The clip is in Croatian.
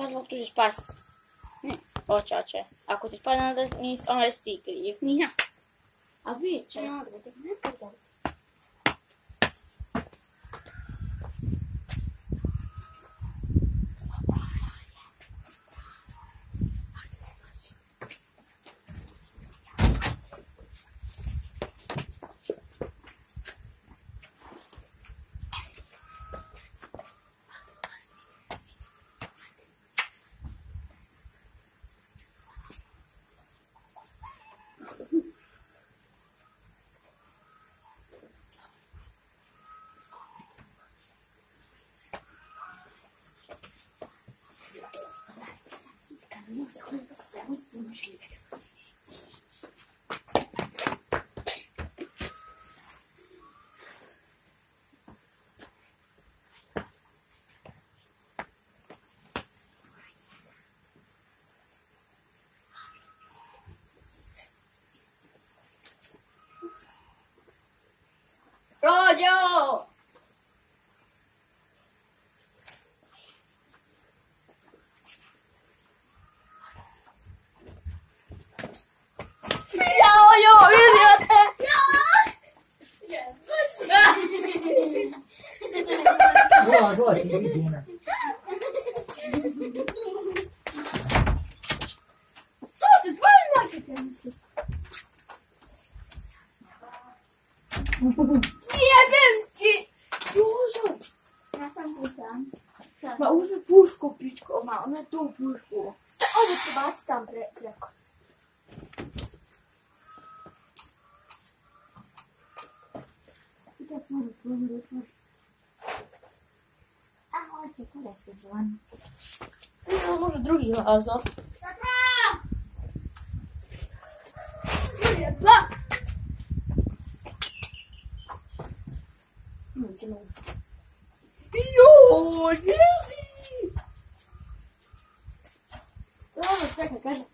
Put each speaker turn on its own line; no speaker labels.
spas, tu ćeš spas. Ne, oće. Ako ti spadne, onda si ti kriv.
Nisam. A vidjet će.
Rođo! Jao, vidio te!
Dođi, vidi me.
Co ty, twoje marki Nie wiem, ty! Dużo!
Ja sam puszczam.
Ma uzmi pušku, pičko, ma ona tu pušku.
Ovo ću baci tam preko. I to smo došli. A hoće, kada se zvoni?
No, može drugi Lazo.
Jo, jesi!
Dobro, čekaj, kaže.